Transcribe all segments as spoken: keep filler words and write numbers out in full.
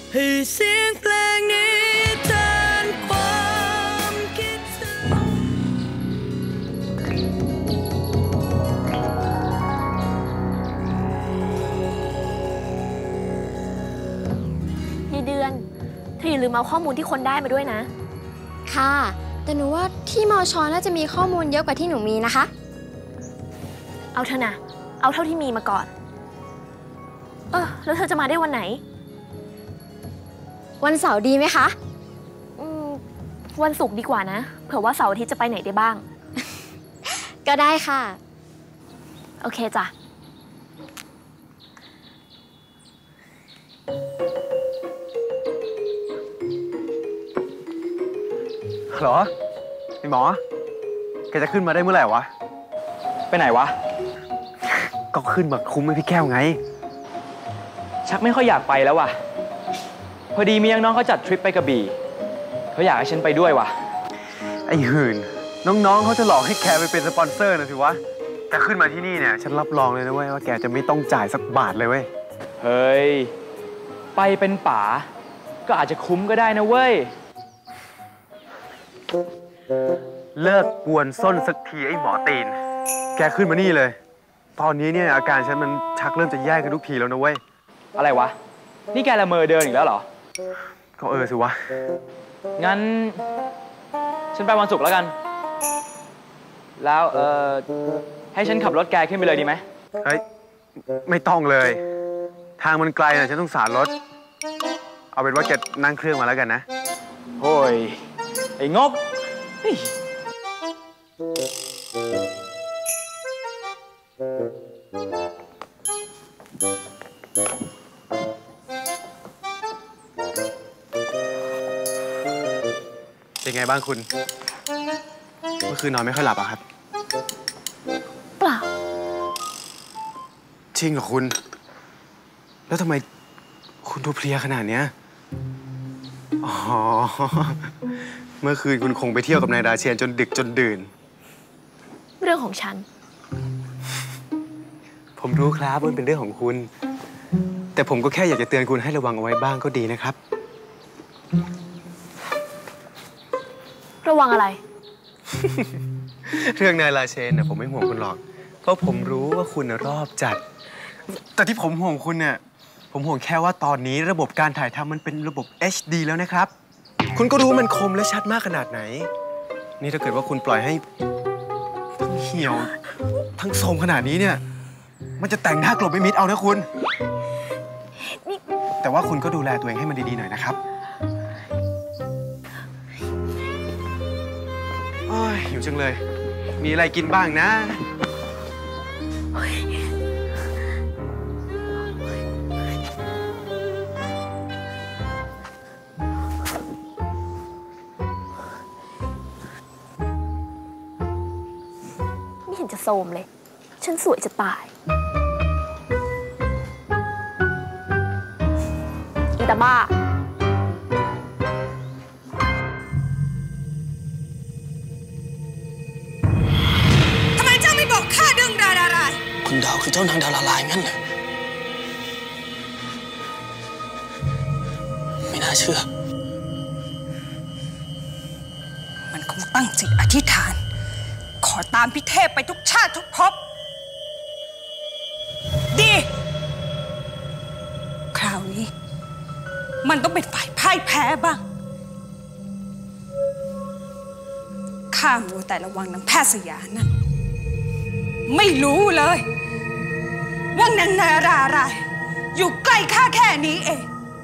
ให้เสียงเพลงนี้แทนความคิดถึงยายเดือนเธออย่าลืมเอาข้อมูลที่คนได้มาด้วยนะค่ะแต่หนูว่าที่มอชอน่าจะมีข้อมูลเยอะกว่าที่หนูมีนะคะเอาเถอะนะเอาเท่าที่มีมาก่อนเออแล้วเธอจะมาได้วันไหนวันเสาร์ดีไหมคะอืมวันศุกร์ดีกว่านะเผื่อว่าเสาร์อาทิตย์จะไปไหนได้บ้างก็ได้ค่ะโอเคจ้ะฮัลโหลพี่หมอแกจะขึ้นมาได้เมื่อไหร่วะไปไหนวะก็ขึ้นมาคุ้มให้พี่แก้วไงชักไม่ค่อยอยากไปแล้วว่ะพอดีมีน้องๆเขาจัดทริปไปกระบี่เขาอยากให้ฉันไปด้วยว่ะไอ้หื่นน้องๆเขาจะหลอกให้แกไปเป็นสปอนเซอร์นะสิวะแกขึ้นมาที่นี่เนี่ยฉันรับรองเลยนะเว้ยว่าแกจะไม่ต้องจ่ายสักบาทเลยเว้ยเฮ้ยไปเป็นป๋าก็อาจจะคุ้มก็ได้นะเว้ยเลิกกวนส้นสักทีไอ้หมอตีนแกขึ้นมานี่เลยตอนนี้เนี่ยอาการฉันมันชักเริ่มจะแย่กันทุกทีแล้วนะเว้ยอะไรวะนี่แกละเมอเดินอีกแล้วเหรอก็เออสิวะงั้นฉันไปวันศุกร์แล้วกันแล้วเออให้ฉันขับรถแกขึ้นไปเลยดีไหมเฮ้ยไม่ต้องเลยทางมันไกลนะฉันต้องสารรถเอาเป็นว่าแกนั่งเครื่องมาแล้วกันนะโอ้ยไอ้งกเป็นไงบ้างคุณเมื่อคืนนอนไม่ค่อยหลับอะครับเปล่าจริงเหรอคุณแล้วทำไมคุณดูเพลียขนาดเนี้ยอ๋อเมื่อคืนคุณคงไปเที่ยวกับนายราเชนจนดึกจนดื่นเรื่องของฉันผมรู้ครับว่าเป็นเรื่องของคุณแต่ผมก็แค่อยากจะเตือนคุณให้ระวังเอาไว้บ้างก็ดีนะครับระวังอะไรเรื่องนายราเชนเนี่ยผมไม่ห่วงคุณหรอกเพราะผมรู้ว่าคุณรอบจัดแต่ที่ผมห่วงคุณเนี่ยผมห่วงแค่ว่าตอนนี้ระบบการถ่ายทำมันเป็นระบบ เอช ดี แล้วนะครับคุณก็รู้มันคมและชัดมากขนาดไหนนี่ถ้าเกิดว่าคุณปล่อยให้ทั้งเหี่ยวทั้งโทรมขนาดนี้เนี่ยมันจะแต่งหน้ากลบไม่มิดเอานะคุณแต่ว่าคุณก็ดูแลตัวเองให้มันดีๆหน่อยนะครับโอ้ยหิวจังเลยมีอะไรกินบ้างนะไม่เห็นจะโซมเลยฉันสวยจะตายอีตาบ้าคุณดาวคือเจ้านางดาราลายงั้นเหรอไม่น่าเชื่อมันคงตั้งจิตอธิษฐานขอตามพี่เทพไปทุกชาติทุกภพดีคราวนี้มันต้องเป็นฝ่ายพ่ายแพ้บ้างข้ามัวแต่ระวังนางแพทย์สยานั่นไม่รู้เลยว่านางนาราอะไรอยู่ใกล้ข้าแค่นี้เอง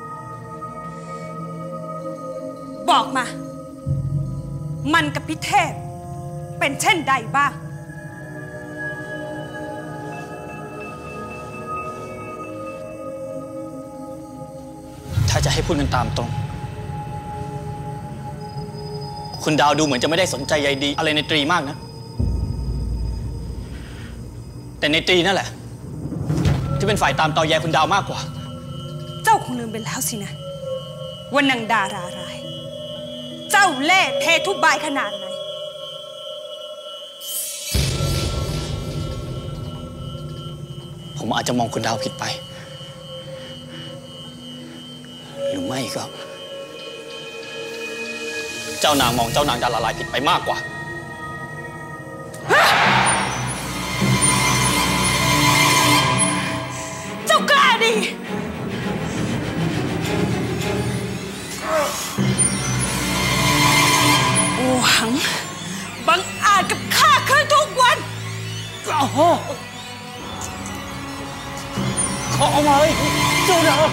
บอกมามันกับพี่เทพเป็นเช่นใดบ้างถ้าจะให้พูดกันตามตรงคุณดาวดูเหมือนจะไม่ได้สนใจใยดีอะไรในตรีมากนะแต่ในตรีนั่นแหละที่เป็นฝ่ายตามตอแยคุณดาวมากกว่าเจ้าคงลืมไปแล้วสินะว่านางดาราร้ายเจ้าเล่ห์เททุบายขนาดไหนผมอาจจะมองคุณดาวผิดไปหรือรือไม่ก็ เจ้านางมองเจ้านางจะละลายผิดไปมากกว่าเจ้ากล้าดีโอหังบังอาจกับข้าขึ้นทุกวันโอ้โหขอเอาไว้เจ้านาง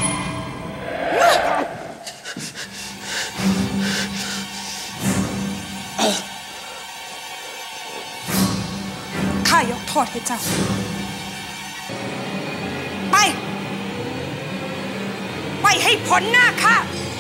ข้ายกโทษให้เจ้าไปไปให้พ้นหน้าข้า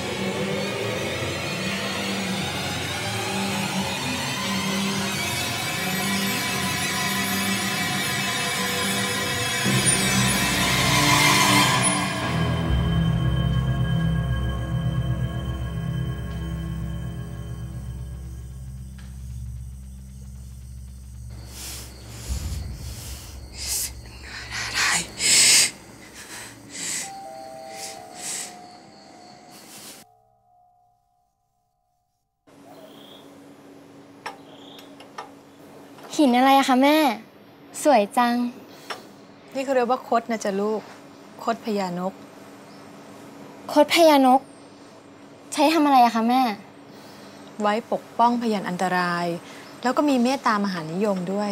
หินอะไรอะคะแม่ สวยจังนี่เขาเรียกว่าคดนะจ๊ะลูก คดพญานกคดพญานก ใช้ทำอะไรอะคะแม่ไว้ปกป้องพยานอันตราย แล้วก็มีเมตตามหานิยมด้วย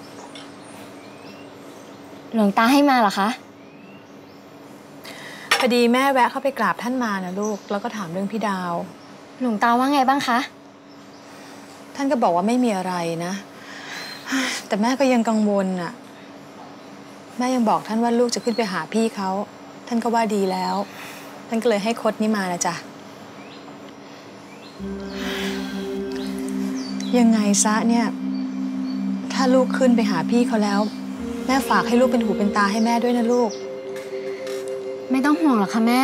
หลวงตาให้มาเหรอคะพอดีแม่แวะเข้าไปกราบท่านมานะลูก แล้วก็ถามเรื่องพี่ดาวหลวงตาว่าไงบ้างคะท่านก็บอกว่าไม่มีอะไรนะ แต่แม่ก็ยังกังวลน่ะ แม่ยังบอกท่านว่าลูกจะขึ้นไปหาพี่เขา ท่านก็ว่าดีแล้ว ท่านก็เลยให้คดนี้มานะจ๊ะ ยังไงซะเนี่ย ถ้าลูกขึ้นไปหาพี่เขาแล้ว แม่ฝากให้ลูกเป็นหูเป็นตาให้แม่ด้วยนะลูกไม่ต้องห่วงหรอกค่ะแม่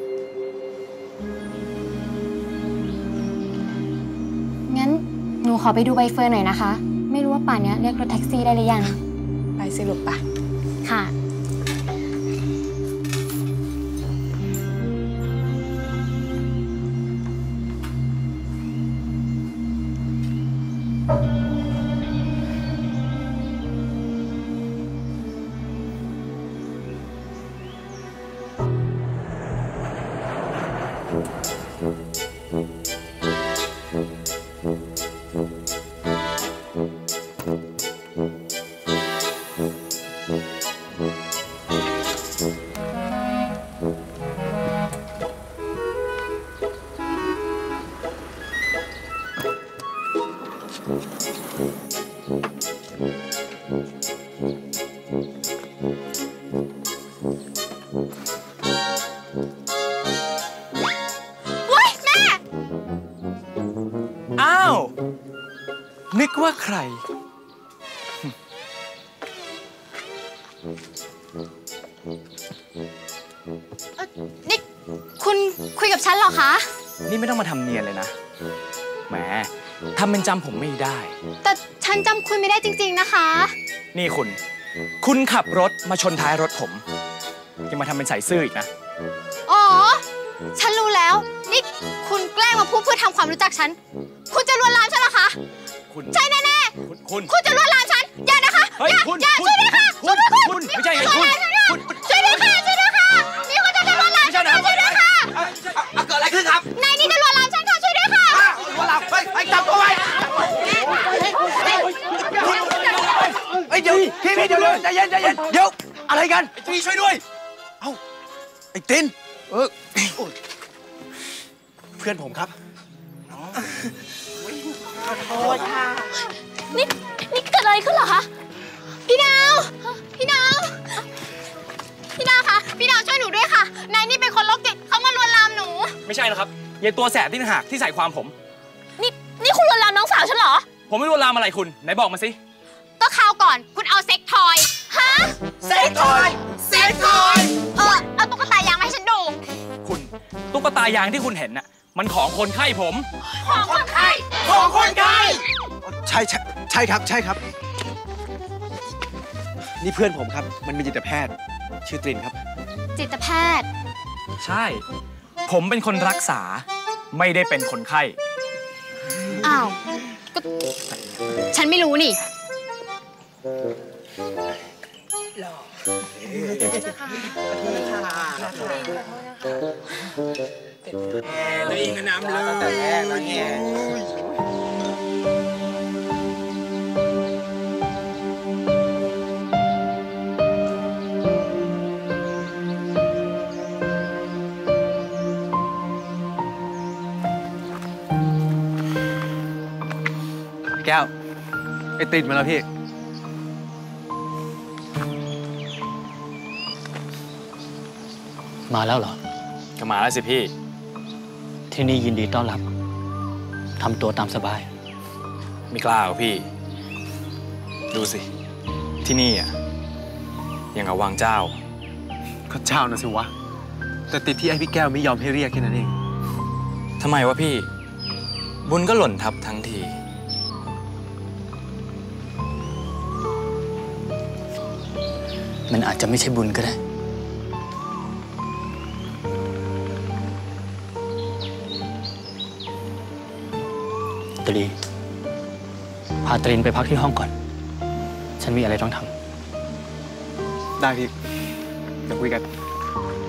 งั้นหนูขอไปดูใบเฟิร์นหน่อยนะคะ ไม่รู้ว่าป่านนี้เรียกรถแท็กซี่ได้หรือยังไปสิลูกไปค่ะอ้าวนึกว่าใครนี่คุณคุยกับฉันเหรอคะนี่ไม่ต้องมาทำเนียนเลยนะแหมทำเป็นจำผมไม่ได้แต่ฉันจำคุณไม่ได้จริงๆนะคะนี่คุณ คุณขับรถมาชนท้ายรถผมยังมาทำเป็นใส่ซื่ออีกนะอ๋อ ฉันรู้แล้ว นี่คุณแกล้งมาพูดเพื่อทำความรู้จักฉัน คุณจะลวนลามฉันเหรอคะคุณใช่แน่คุณคุณๆ คุณจะลวนลามฉัน อย่านะคะเฮ้ยอย่าคุณอย่าคุณช่วยด้วยค่ะคุณคุณไม่ใช่ไงคุณคุณช่วยด้วยค่ะ ช่วยด้วยค่ะ นี่คุณจะลวนลามไม่ใช่ฉันนะค่ะช่วยด้วยค่ะเกิดอะไรขึ้นครับนายนี่จะลวนลามฉันค่ะ ช่วยด้วยค่ะลวนลามไปไปจับตัวไว้ไอ้เดี๋ยวพี่พี่เดี๋ยวใจเย็นใจเย็นเดี๋ยวอะไรกันพี่ช่วยด้วยเอ้าไอ้ตินเออเพื่อนผมครับนี่ นี่เกิดอะไรขึ้นเหรอคะพี่ดาว พี่ดาว พี่ดาวคะ พี่ดาวช่วยหนูด้วยค่ะ นายนี่เป็นคนโรคจิตเขามาลวนลามหนูไม่ใช่นะครับยายตัวแสบที่หากที่ใส่ความผมนี่ นี่คุณลวนลามน้องสาวฉันเหรอผมไม่รู้ลามอะไรคุณไหนบอกมาสิก็คราวก่อนคุณเอาเซ็กทอย ฮะเซ็กทอยเซ็กทอยเออ เอาตุ๊กตายางมาให้ฉันดูคุณตุ๊กตายางที่คุณเห็นน่ะมันของคนไข้ผมของคนไข้ของคนไข้ใช่ใช่ใช่ครับใช่ครับ นี่เพื่อนผมครับ มันเป็นจิตแพทย์ ชื่อตรินครับจิตแพทย์ใช่ผมเป็นคนรักษาไม่ได้เป็นคนไข้อ้าว ก็ ฉันไม่รู้นี่ตัวเองก็น้ำเลยแต่แรกแล้วเนี่ยแก้วไอติดมาแล้วพี่มาแล้วเหรอก็มาแล้วสิพี่ที่นี่ยินดีต้อนรับ ทำตัวตามสบายไม่กล้าหรอกพี่ ดูสิ ที่นี่อ่ะยังกับวังเจ้าก็เจ้านะสิวะ แต่ติดที่ไอพี่แก้วไม่ยอมให้เรียกแค่นั้นเองทำไมวะพี่ บุญก็หล่นทับทั้งทีมันอาจจะไม่ใช่บุญก็ได้ ตรี พาตรินไปพักที่ห้องก่อน ฉันมีอะไรต้องทำได้พี่ เดี๋ยวคุยกัน